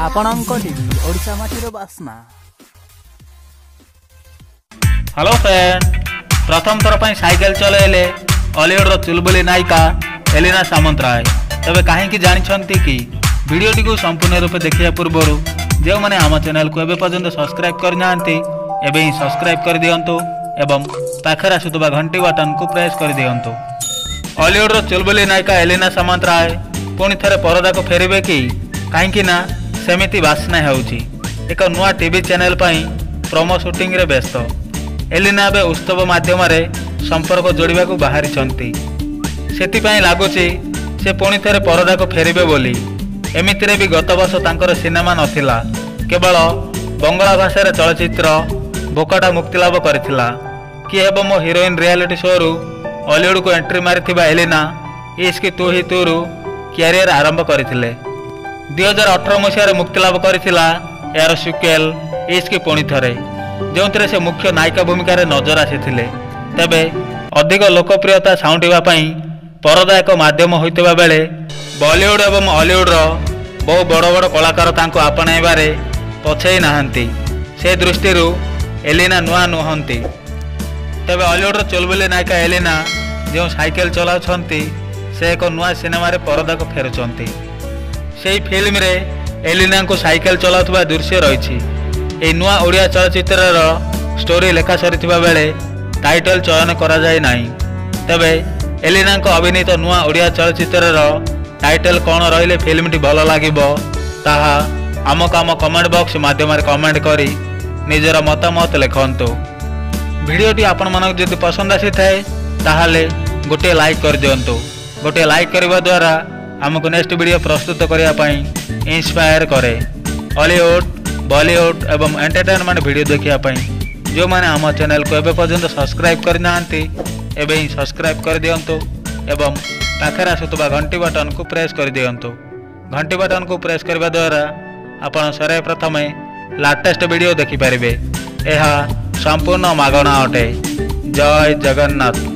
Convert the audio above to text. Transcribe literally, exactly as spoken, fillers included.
ଆପଣଙ୍କ ଟିଭି ଓଡ଼ିଶା ମାଟିର ବାସ୍ନା। हेलो फ्रेंड, प्रथम थर पर साइकेल चलाइले हॉलीवुड चुलबुली नायिका एलिना सामंतराय। तेबे कहीं जानते कि वीडियोटी को संपूर्ण रूप देखा पूर्व जो मैंने आम चैनल को एबे पर्यंत सब्सक्राइब करना एबे ही सब्सक्राइब कर दियंतु एवं पाखर आसुवा घंटी बटन को प्रेस कर दियंतु। हॉलीवुड चुलबुली नायिका एलिना सामंतराय पुणी थे परदा को फेरबे कि कहीं ना सेमिति बास्ना होउची एक नुआ टीवी चैनल पर प्रोमो शूटिंग रे व्यस्त। एलिना बे उत्सव माध्यम संपर्क जोड़ा को बाहरी से लगुच से पुणी थे परदा को फेरबे बोली। एमितिरे भी गत वर्ष तांकर सिनेमा नथिला, केवल बंगला भाषा चलचित्र बोकाटा मुक्तिलाभ करथिला। कि हेब मो हिरोइन रियलिटी शो रु हॉलीवुड को एंट्री मारी एलिना इश्क तू ही तू रु क्यारियर आरंभ करथिले। दुई हजार अठर मसीह मुक्तिलाभ करथिला यार सिक्वेल इश्क पुणी थरे, जो से मुख्य नायिका भूमिका नजर आसीथिले। तेबे अधिक लोकप्रियता साउंटिबा पई परदा एक माध्यम होइतबा बेले बॉलीवुड एवं हॉलीवुड बहु बड़ बड़ कलाकार तांको आपणाइबारे पछई नाहंती। से दृष्टि एलिना नुआ नुहंती। तेबे हॉलीवुड चुलबुली नायिका एलिना जो साइकेल चलाउछंती से एक नुआ सिनेमा रे परदा को फेरुछंती। सेही फिल्म रे एलिना को साइकेल चलाउथबा दृश्य रहिछि। ए नुआ ओडिया चलचित्रर स्टोरी लेखा सरिथिबा बेले टाइटल चयन करा जाय नाही। तेबे एलिना को अभिनीत नुआ ओडिया चलचित्रर टाइटल कौन रहिले फिल्मटी भल लागिबो ताहा आमक आम कमेंट बॉक्स माध्यम कमेंट करी निजर मतामत लिखंतु। वीडियोटी आपण मानक जदि पसंद आसी थाए ताहाले गोटे लाइक कर दियंतु। गोटे लाइक करबा द्वारा हमको नेक्स्ट वीडियो प्रस्तुत करिया पई इंस्पायर करे। हॉलीवुड बॉलीवुड एवं एंटरटेनमेंट वीडियो देखिया पई जो माने आम चैनल को एबे पर्यंत सब्सक्राइब करनांती एबे ही सब्सक्राइब कर दियंतु एवं पाखर आसुवा घंटी बटन को प्रेस कर दियंतु। घंटी बटन को प्रेस करबा द्वारा आपण सरे प्रथमे लाटेस्ट वीडियो देखि पारिबे। यह संपूर्ण मागणा अटे। जय जगन्नाथ।